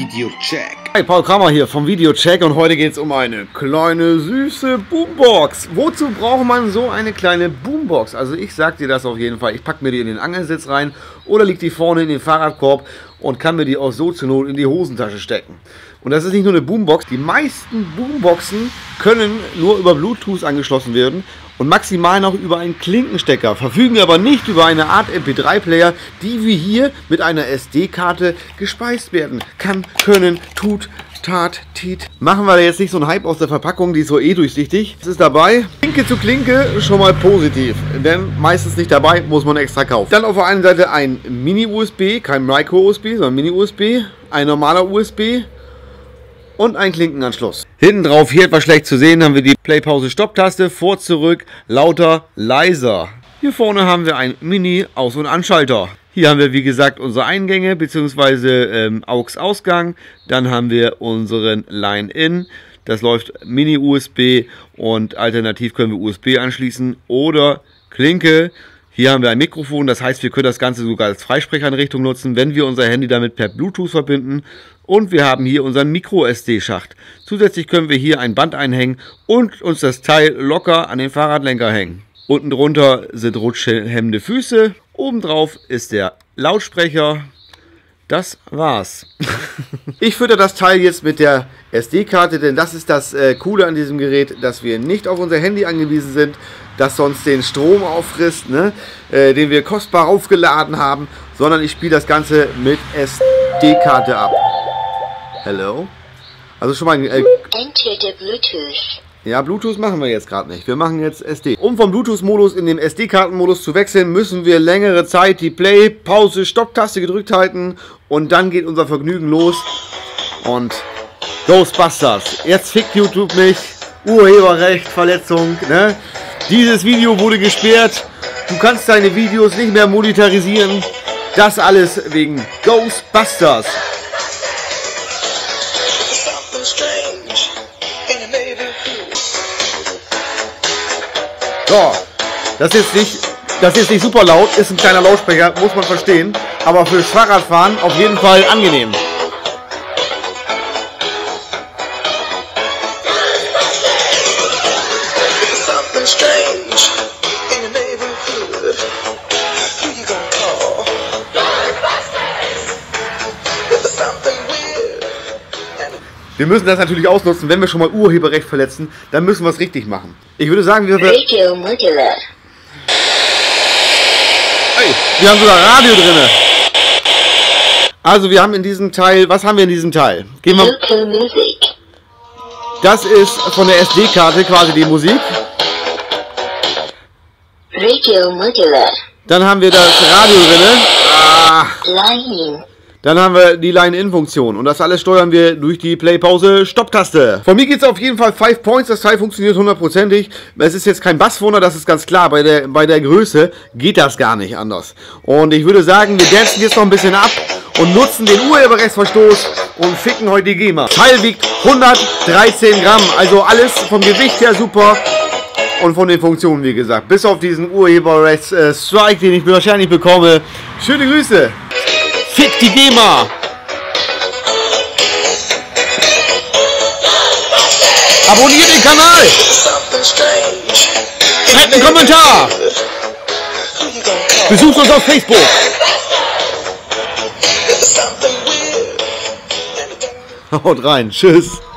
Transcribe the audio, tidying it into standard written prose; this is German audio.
Videocheck. Hi, Paul Kramer hier vom Videocheck und heute geht es um eine kleine süße Boombox. Wozu braucht man so eine kleine Boombox? Also ich sag dir das auf jeden Fall. Ich packe mir die in den Angelsitz rein oder liegt die vorne in den Fahrradkorb und kann mir die auch so zur Not in die Hosentasche stecken. Und das ist nicht nur eine Boombox. Die meisten Boomboxen können nur über Bluetooth angeschlossen werden und maximal noch über einen Klinkenstecker, verfügen aber nicht über eine Art MP3-Player, die wie hier mit einer SD-Karte gespeist werden kann, können, tut, tat, tit. Machen wir da jetzt nicht so einen Hype aus der Verpackung, die ist so durchsichtig. Es ist dabei, Klinke zu Klinke, schon mal positiv, denn meistens nicht dabei, muss man extra kaufen. Dann auf der einen Seite ein Mini-USB, kein Micro-USB, sondern Mini-USB, ein normaler USB, und ein Klinkenanschluss. Hinten drauf, hier etwas schlecht zu sehen, haben wir die Play-Pause-Stopp-Taste, vor, zurück, lauter, leiser. Hier vorne haben wir einen Mini-Aus- und Anschalter. Hier haben wir, wie gesagt, unsere Eingänge bzw. AUX-Ausgang. Dann haben wir unseren Line-In. Das läuft Mini-USB und alternativ können wir USB anschließen oder Klinke. Hier haben wir ein Mikrofon, das heißt, wir können das Ganze sogar als Freisprecheinrichtung nutzen, wenn wir unser Handy damit per Bluetooth verbinden. Und wir haben hier unseren Micro-SD-Schacht. Zusätzlich können wir hier ein Band einhängen und uns das Teil locker an den Fahrradlenker hängen. Unten drunter sind rutschhemmende Füße. Obendrauf ist der Lautsprecher. Das war's. Ich fütter das Teil jetzt mit der SD-Karte, denn das ist das Coole an diesem Gerät, dass wir nicht auf unser Handy angewiesen sind, das sonst den Strom auffrisst, ne, den wir kostbar aufgeladen haben, sondern ich spiele das Ganze mit SD-Karte ab. Hello? Also schon mal ein... Enter the Bluetooth. Ja, Bluetooth machen wir jetzt gerade nicht. Wir machen jetzt SD. Um vom Bluetooth-Modus in den SD-Karten-Modus zu wechseln, müssen wir längere Zeit die Play-, Pause-, Stopp-Taste gedrückt halten und dann geht unser Vergnügen los. Und Ghostbusters. Jetzt fickt YouTube mich. Urheberrecht, Verletzung, ne? Dieses Video wurde gesperrt. Du kannst deine Videos nicht mehr monetarisieren. Das alles wegen Ghostbusters. So, das ist nicht super laut, ist ein kleiner Lautsprecher, muss man verstehen, aber für Fahrradfahren auf jeden Fall angenehm. Wir müssen das natürlich ausnutzen, wenn wir schon mal Urheberrecht verletzen, dann müssen wir es richtig machen. Ich würde sagen, wir haben sogar Radio drin. Also wir haben in diesem Teil, was haben wir in diesem Teil? Gehen wir. Das ist von der SD-Karte quasi die Musik. Dann haben wir das Radio drin. Dann haben wir die Line-In-Funktion und das alles steuern wir durch die Play-Pause-Stopp-Taste. Von mir geht es auf jeden Fall 5 Points, das Teil funktioniert hundertprozentig. Es ist jetzt kein Basswunder, das ist ganz klar, bei der Größe geht das gar nicht anders. Und ich würde sagen, wir dancen jetzt noch ein bisschen ab und nutzen den Urheberrechtsverstoß und ficken heute die GEMA. Das Teil wiegt 113 Gramm, also alles vom Gewicht her super. Und von den Funktionen, wie gesagt, bis auf diesen Urheberrechts-Strike, den ich wahrscheinlich bekomme. Schöne Grüße! Fick die GEMA! Abonniert den Kanal! Schreibt einen Kommentar! Besucht uns auf Facebook! Haut rein, tschüss!